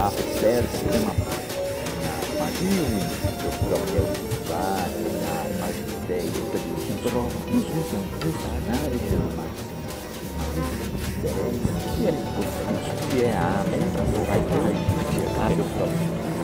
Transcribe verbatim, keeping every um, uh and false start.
serve uma magia do próprio usuário, mas ideia de próprios funcionários, mas é a mesma vai ter o próprio